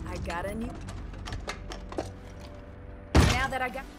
I got a new... Now that I got...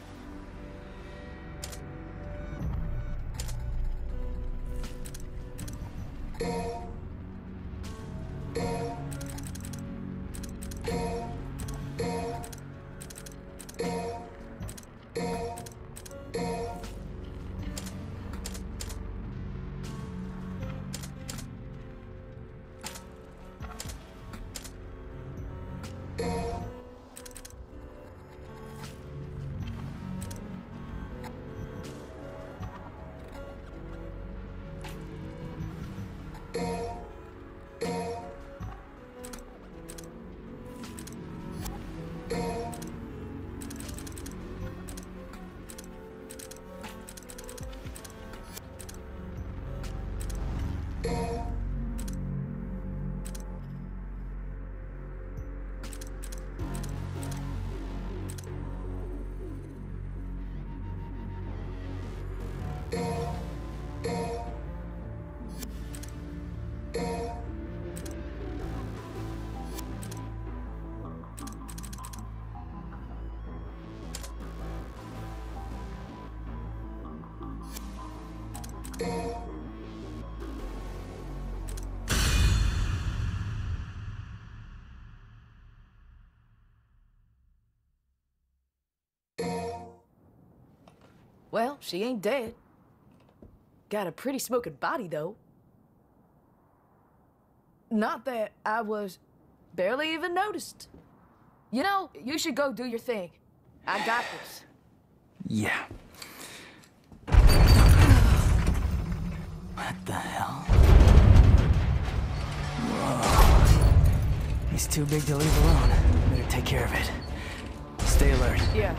Well, she ain't dead. Got a pretty smoking body, though. Not that I was barely even noticed. You know, you should go do your thing. I got this. Yeah. What the hell? Whoa. He's too big to leave alone. Better take care of it. Stay alert. Yeah.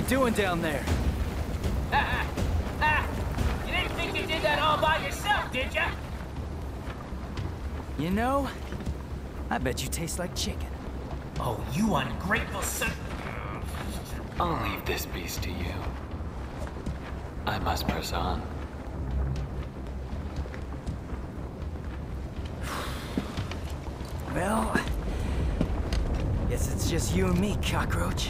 doing down there? You didn't think you did that all by yourself, did ya? You know, I bet you taste like chicken. Oh, you ungrateful son... I'll leave this beast to you. I must press on. Well, guess it's just you and me, cockroach.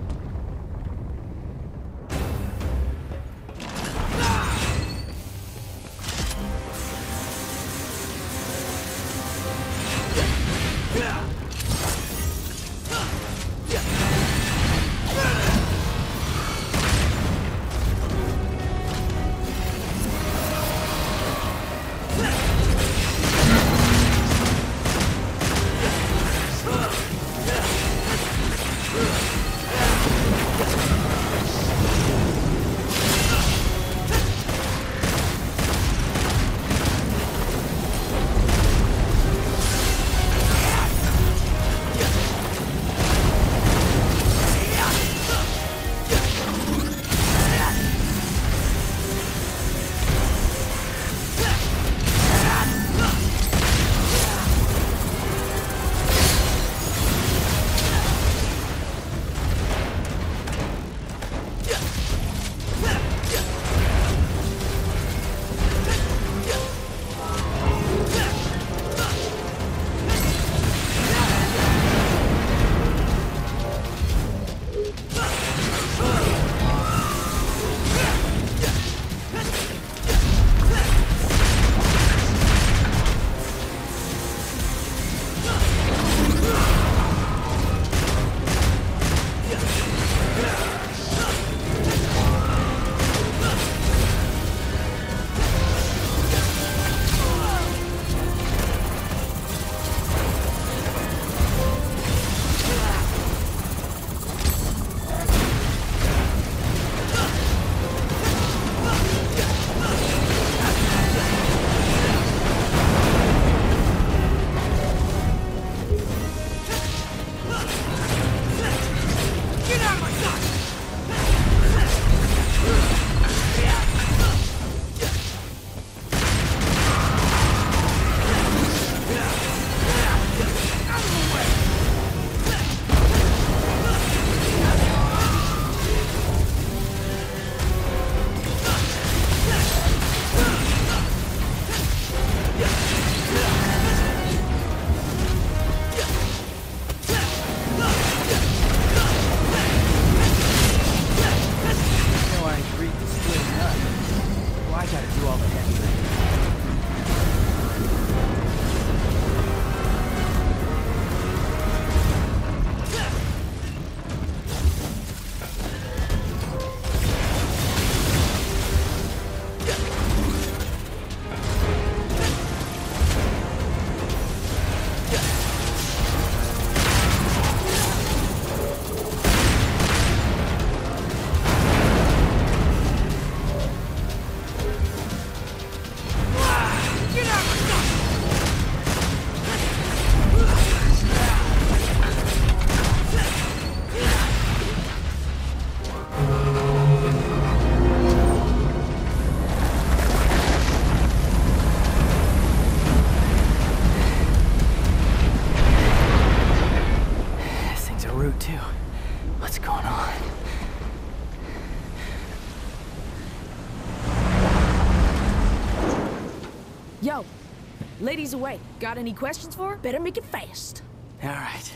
Yo, lady's away. Got any questions for her? Better make it fast. All right.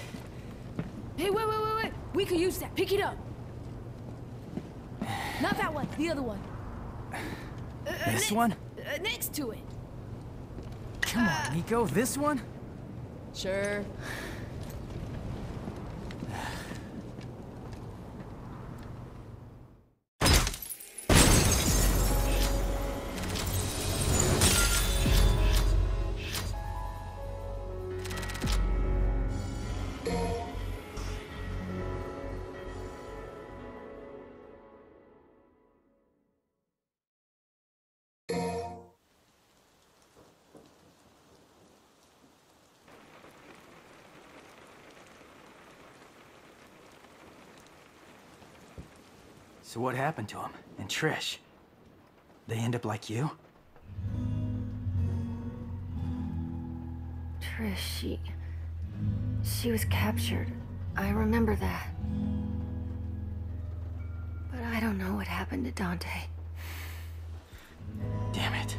Hey, wait. We could use that. Pick it up. Not that one. The other one. This one? Next to it. Come on, Nico. This one? Sure. So what happened to him? And Trish? They end up like you? Trish, she was captured. I remember that. But I don't know what happened to Dante. Damn it.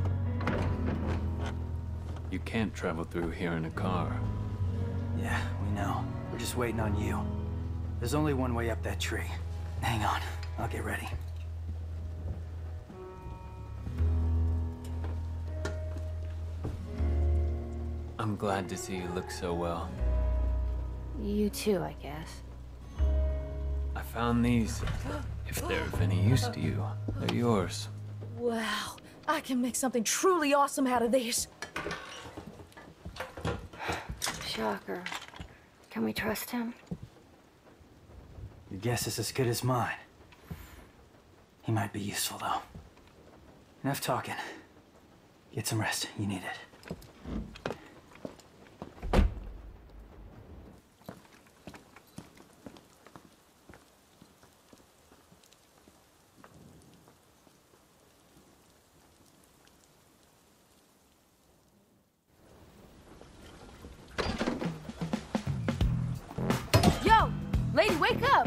You can't travel through here in a car. Yeah, we know. We're just waiting on you. There's only one way up that tree. Hang on, I'll get ready. I'm glad to see you look so well. You too, I guess. I found these. If they're of any use to you, they're yours. Wow, I can make something truly awesome out of these. Shocker. Can we trust him? Your guess is as good as mine. He might be useful, though. Enough talking. Get some rest. You need it. Yo, lady, wake up!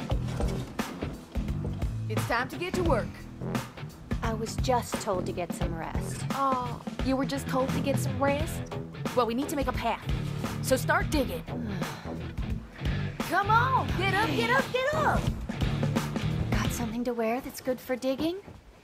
It's time to get to work. I was just told to get some rest. Oh, you were just told to get some rest? Well, we need to make a path. So start digging. Come on, get up, get up, get up! Got something to wear that's good for digging?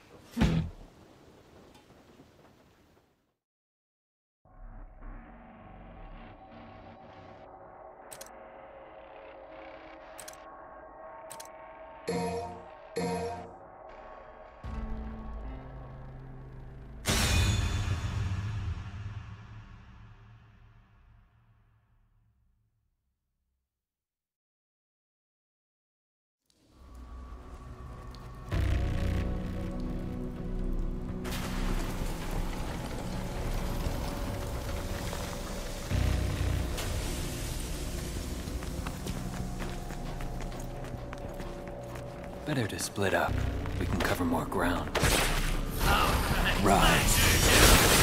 Better to split up. We can cover more ground. Oh, Right.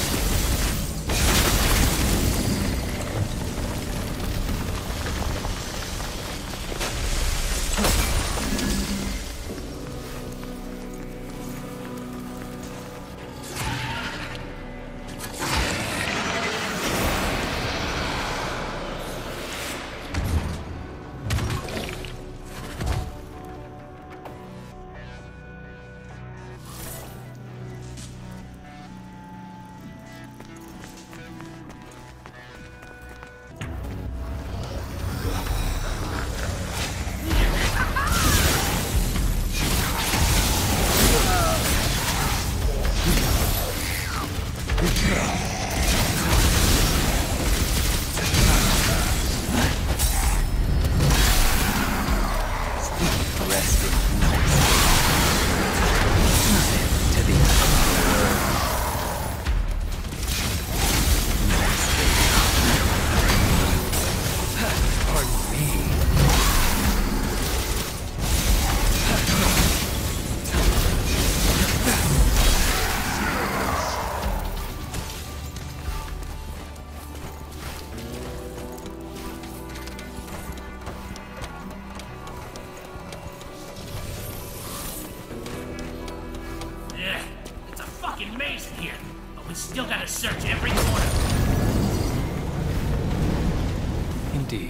Yeah, it's a fucking maze in here, but we still gotta search every corner. Indeed.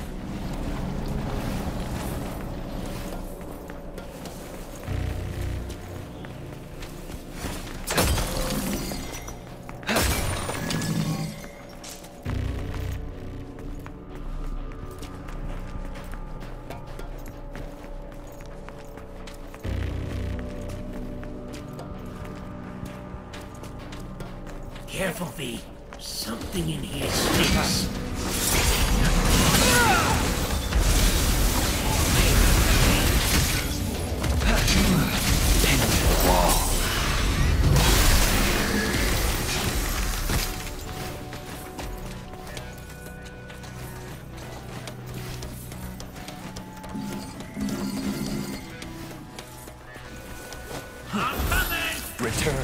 Careful, V. Something in here stinks.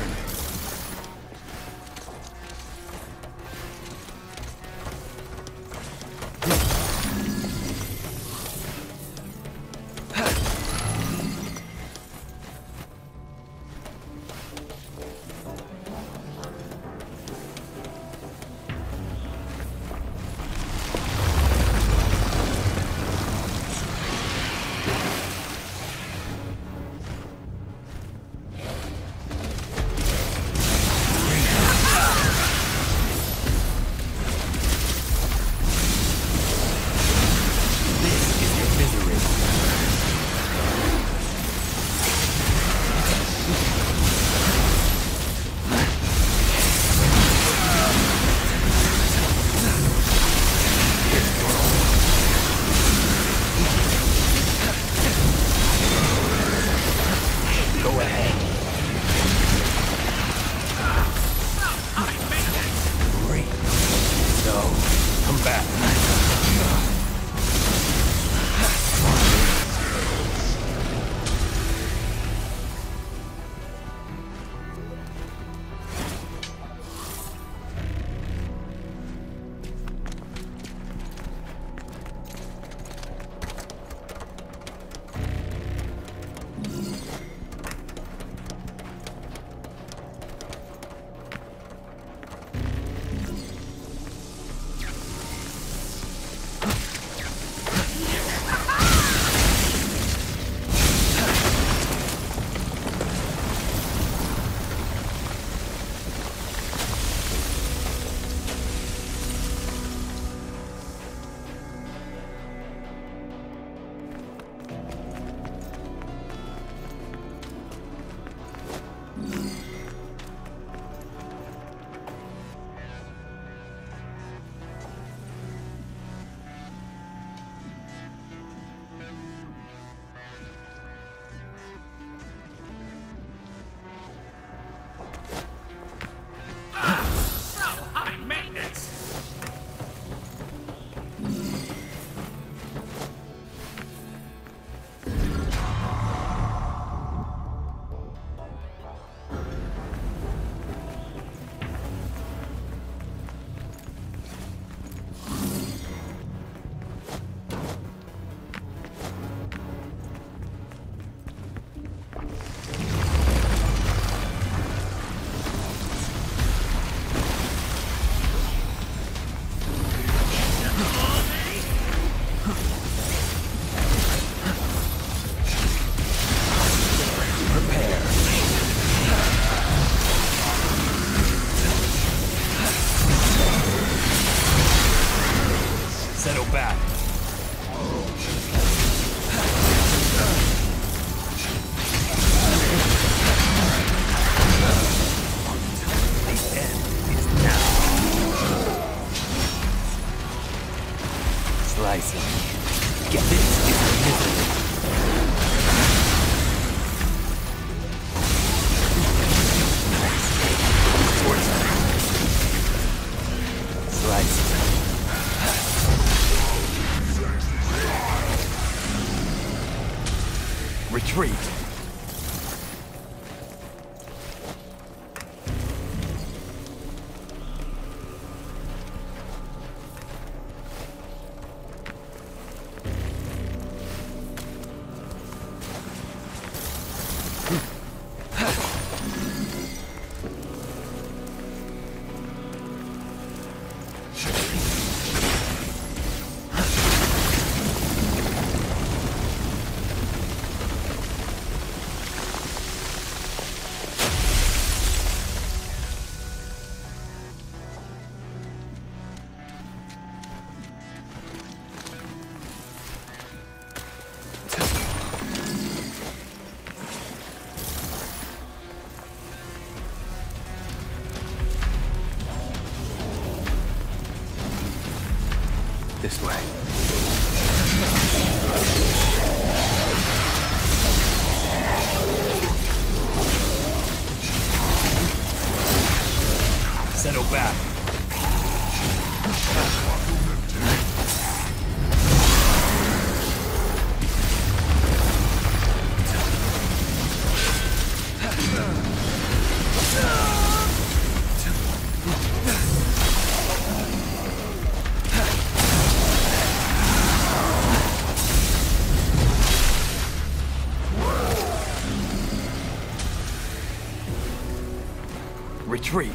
Retreat. This way. Settle back. Retreat.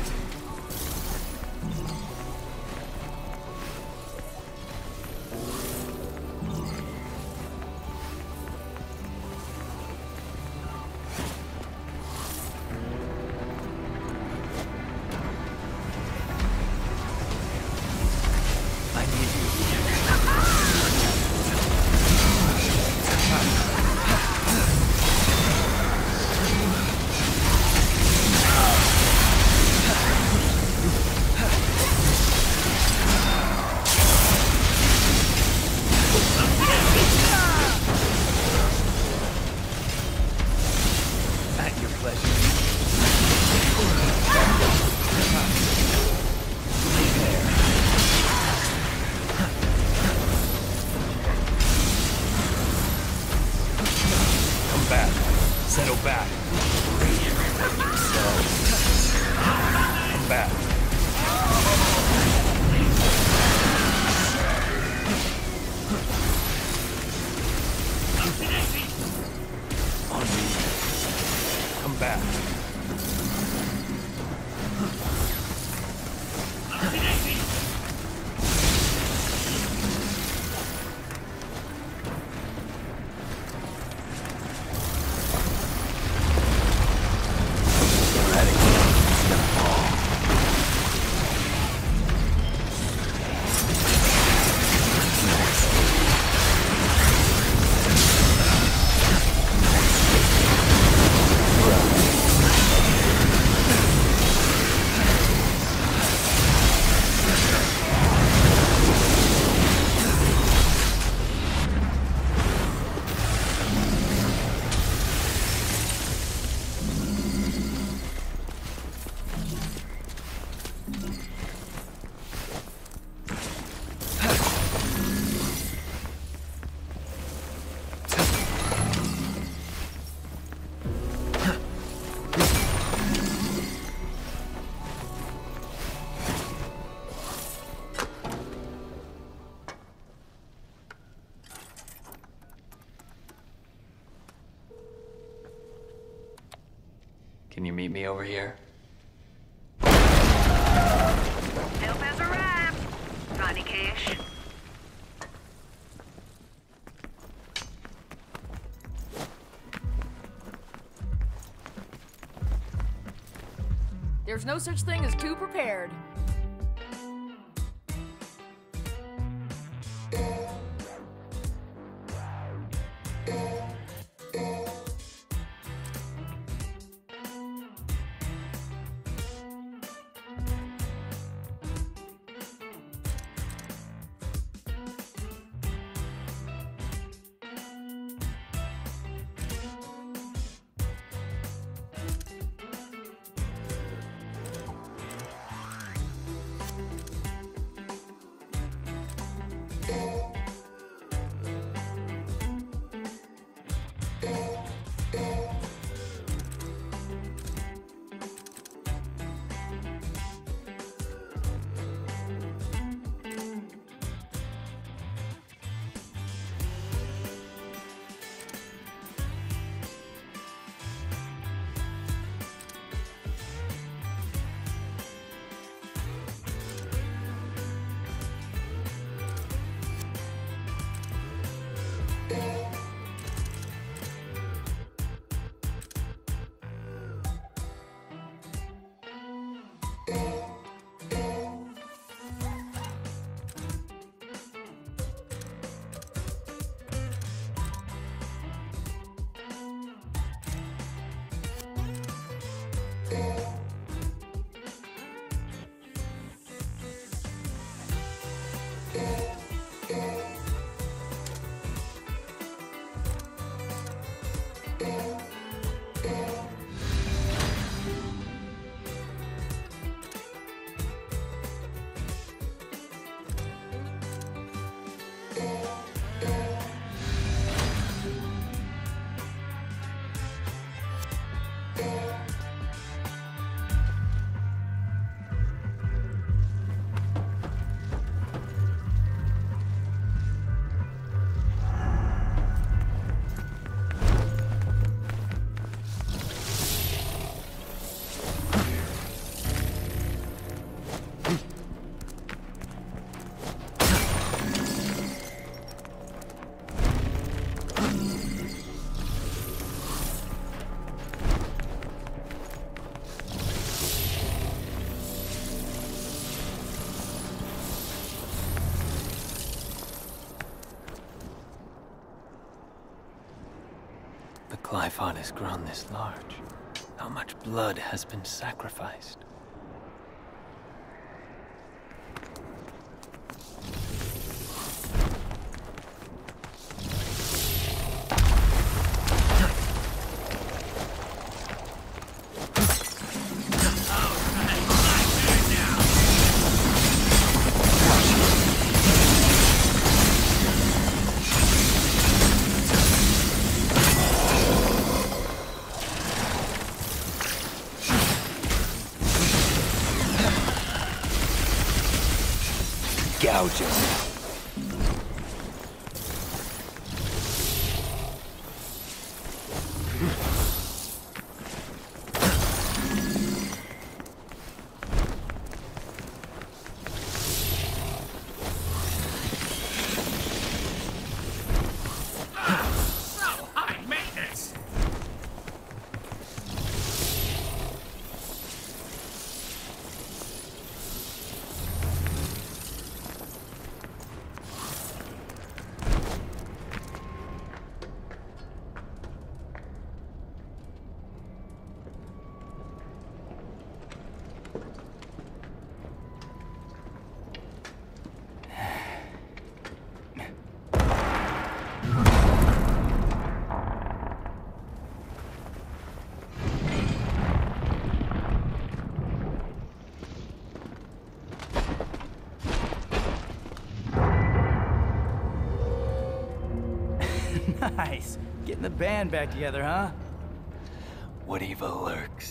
Can you meet me over here? Help has arrived. Got any cash? There's no such thing as too prepared. Clifod has grown this large? How much blood has been sacrificed? Gouging. High maintenance. Nice. Getting the band back together, huh? What evil lurks?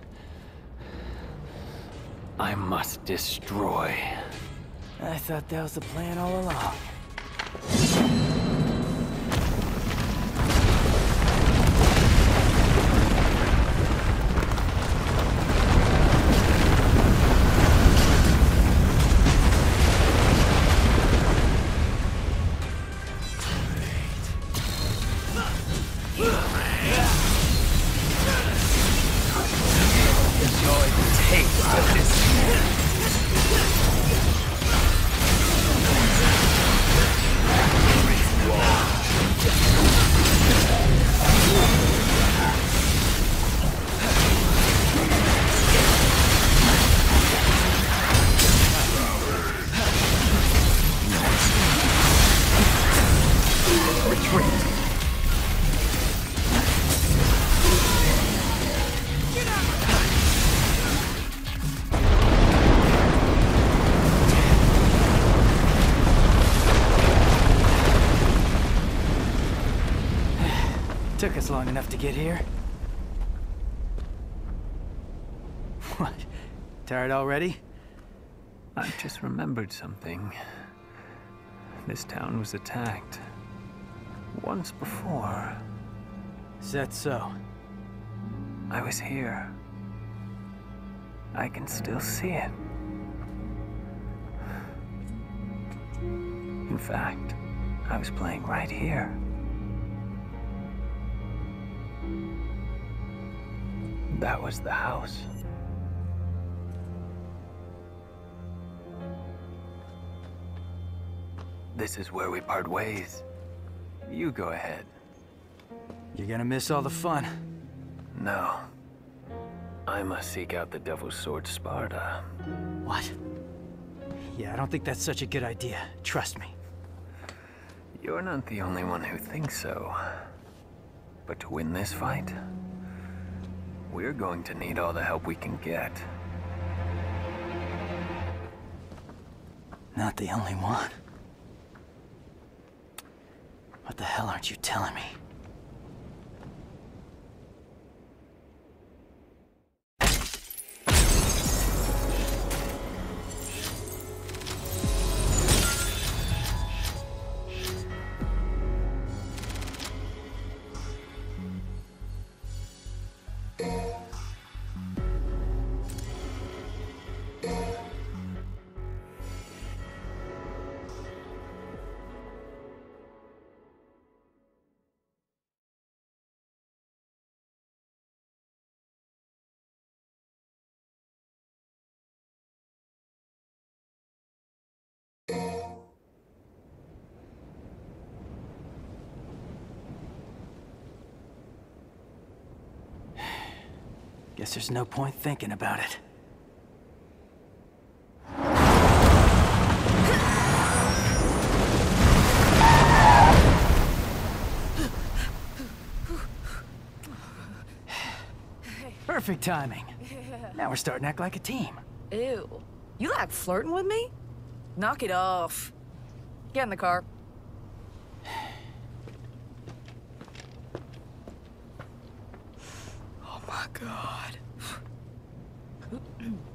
I must destroy. I thought that was the plan all along. Enjoy the taste of this. Took us long enough to get here. What? Tired already? I just remembered something. This town was attacked once before. Is that so? I was here. I can still see it. In fact, I was playing right here. That was the house. This is where we part ways. You go ahead. You're gonna miss all the fun. No. I must seek out the Devil's Sword Sparta. What? Yeah, I don't think that's such a good idea. Trust me. You're not the only one who thinks so. But to win this fight, we're going to need all the help we can get. Not the only one. What the hell aren't you telling me? Guess there's no point thinking about it. Perfect timing. Now we're starting to act like a team. Ew. You like flirting with me? Knock it off. Get in the car. Oh my god.